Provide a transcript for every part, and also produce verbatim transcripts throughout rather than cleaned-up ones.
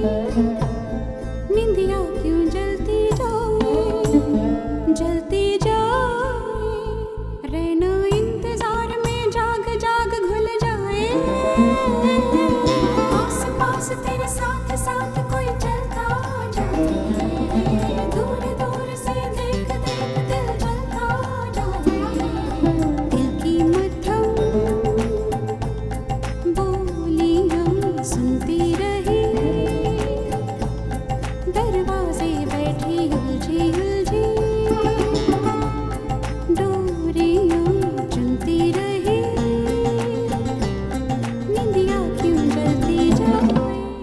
निंदिया क्यों जलती जाए जलती जाए, रहना इंतजार में जाग जाग घुल जाए। पास पास तेरे साथ साथ कोई चलता जाए, दूर दूर से देख देख दिल जलता जाए। दिल की मध्यम बोलियां सुनती रही, दरवाजे बैठी उलझी उलझी, डोरियां चुनती रही, निंदिया क्यों जलती जाए।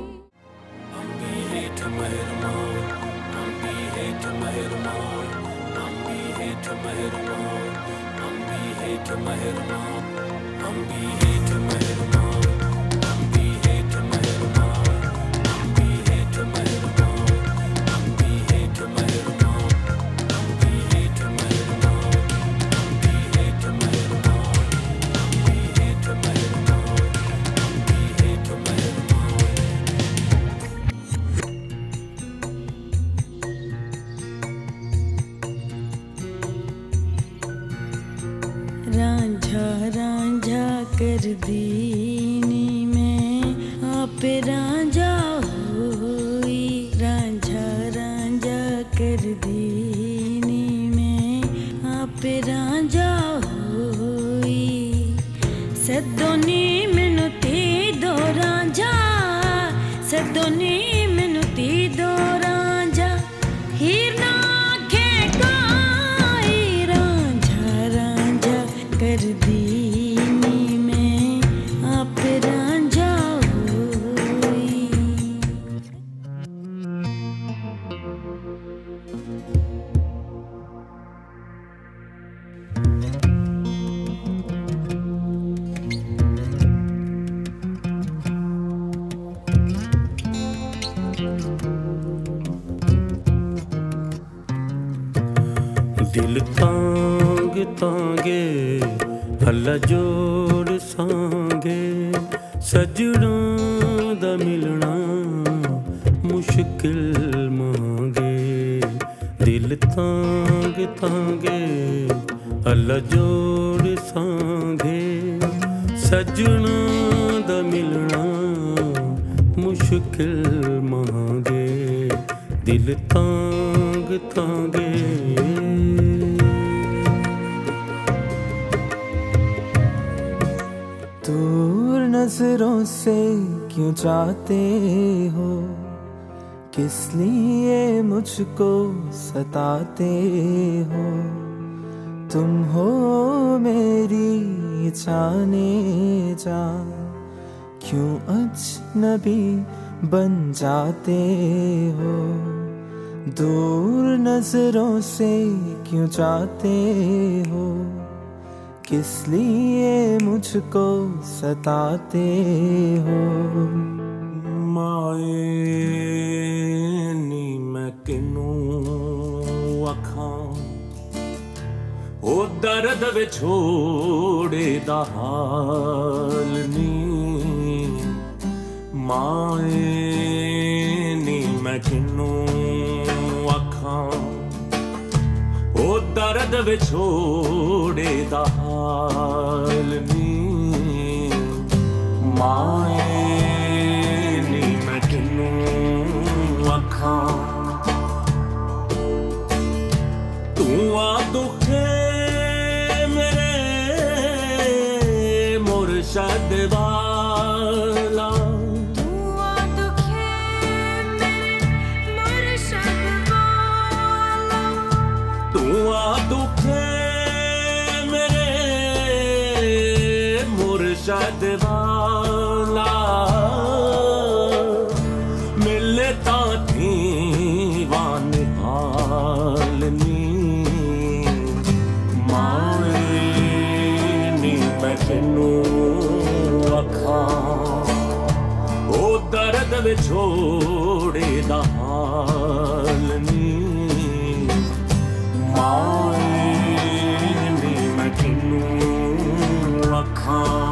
रांझा रांझा कर दीनी में आप रांझा होई, रांझा रांझा कर दीनी में आप रांझा होई। सदोनी मैनू ती दो रांझा, सदोनी मैनू ती दो रांझा, हीर ना कर दीनी में आप रांझा होई। दिल तांग तांगे अल्लाह जोड़ सांगे, सजना दा मिलना मुश्किल मांगे। दिल तांग तांगे अल्लाह जोड़ सांगे, सजना दा मिलना मुश्किल मांगे। दिल तांग तांगे दूर नजरों से क्यों जाते हो, किस लिए मुझको सताते हो। तुम हो मेरी जाने जा, क्यों अजनबी बन जाते हो। दूर नजरों से क्यों जाते हो, किस लिए मुझको सताते हो। माए नी मैं किनू आखां, ओ दर्द वे छोड़े दा हाल नी। माए नी मैं किनू आखां, ओ दर्द वे छोड़े दा हाल नी। माए नी मैं किनू आखां, तू आ दुखे मेरे मुर्शद वाला। तू आ दुखे मेरे मुर्शद वाला, तू आ दुखे मेरे मुर्शद वाला। मिले ता थी वान हाल नी। माए नी मैं किनू आखां, ओ दर्द वे छोड़े दा हाल नी। माए नी मैं किनू आखां,